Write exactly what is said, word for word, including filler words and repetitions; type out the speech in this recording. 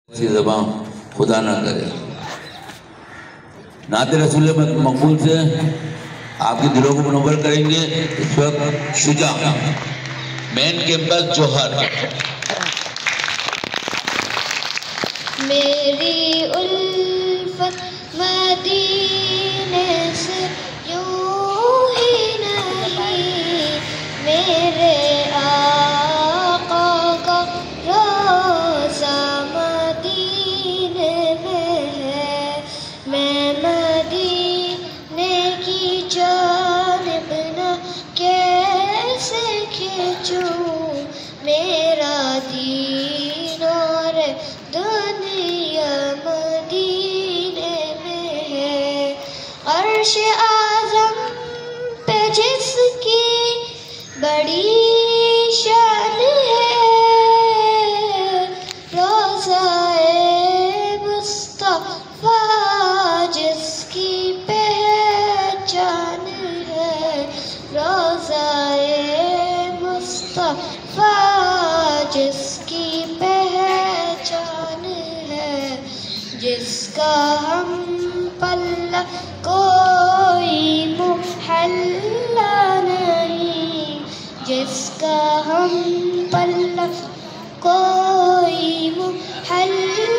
ज़बान खुदा ना करे। नाते रसूल मकबूल से आपके दिलों को मुनव्वर करेंगे इस वक्त शुजा मेन कैंपस जोहर। मेरी उल्फत मदीने से यूं ही नहीं, मेरे आका का रोज़ा मदीने में है। मैं मदीने की जानिब न कैसे खींचूं, मेरा दीन और दुनिया मदीने में है। अर्श आज़म पे जिसकी बड़ी शान है, रोज़ाए मुस्तफ़ा जिसकी पहचान है। रोज़ाए मुस्तफ़ा जिसकी पहचान है, जिसका हम पल्ला कोई मुहल्ला नहीं, जिसका हम पल्ला कोई मुहल्ला